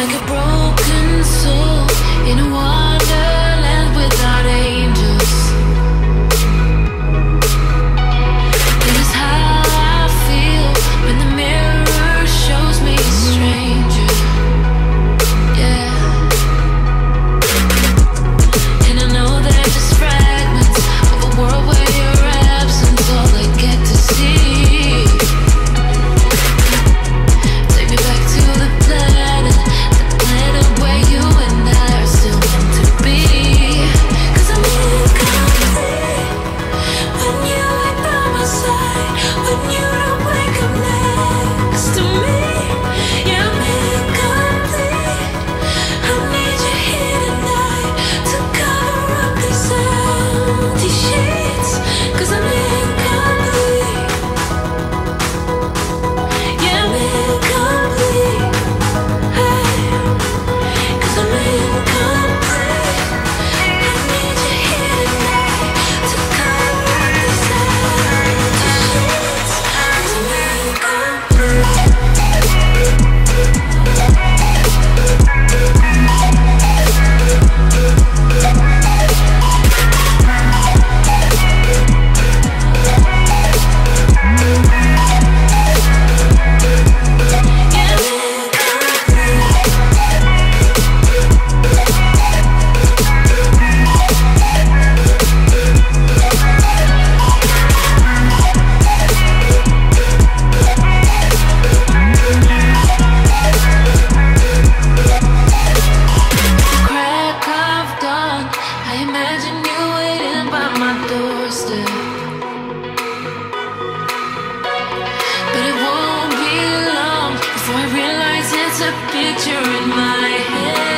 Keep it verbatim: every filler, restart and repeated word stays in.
like a broken soul in a wonderland without angels. This is how I feel when the mirror shows me a stranger. Yeah. And I know they're just fragments of a world where your absence all I get to see. Take me back to the planet, the planet where you and I are still meant to be. 'Cause I'm incomplete when you ain't by my side, when you don't wake up next to me. Yeah, I'm incomplete. I need you here tonight to cover up these empty sheets. 'Cause I'm incomplete. Yeah, I'm incomplete. Hey, 'cause I'm incomplete. I need you here tonight to cover up these empty sheets. 'Cause I'm incomplete. Crack of dawn, I imagine you waiting by my doorstep. But it won't be long before I realize it's a picture in my head.